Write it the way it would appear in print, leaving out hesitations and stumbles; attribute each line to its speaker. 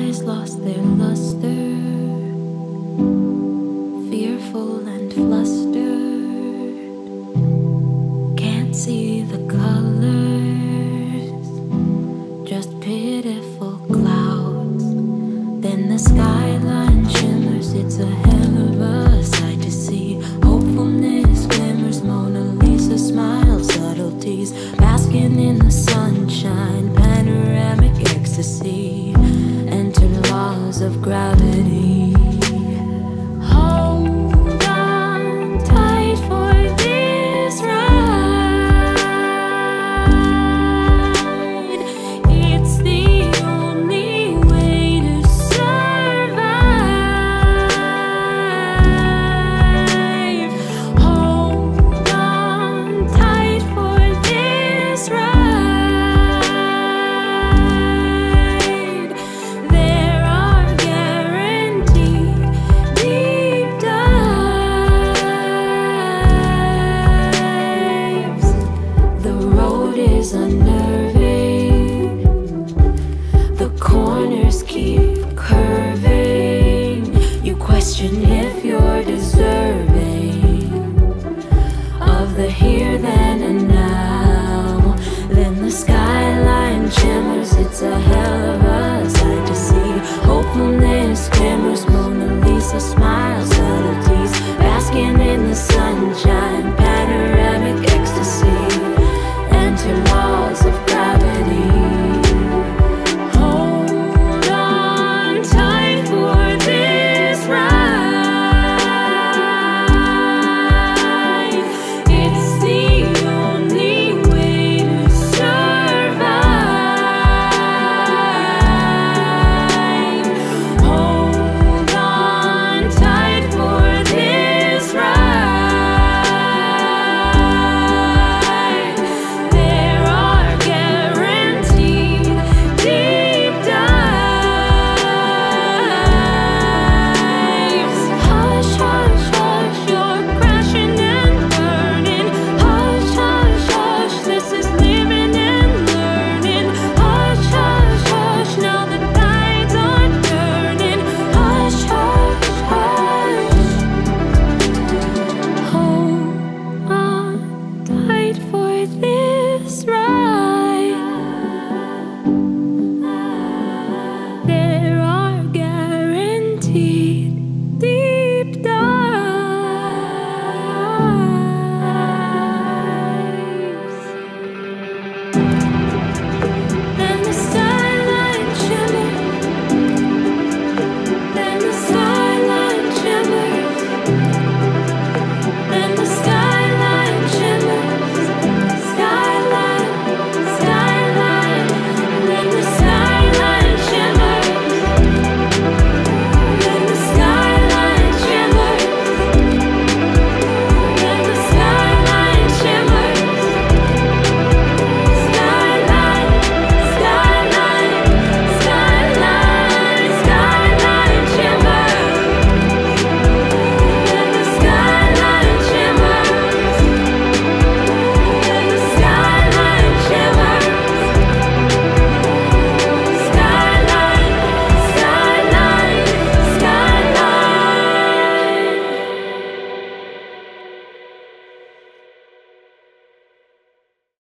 Speaker 1: eyes lost their luster, fearful and flustered, can't see the colors, just pitiful clouds. Then the skyline shimmers, it's a hell of a sight to see. Hopefulness, glimmers, Mona Lisa smiles, subtleties, basking in the sunshine, panoramic ecstasy, enter laws of gravity. Hold on tight for this ride. It's the only way to survive. Hold on tight for this ride. There are guaranteed deep dives. The road is unnerving.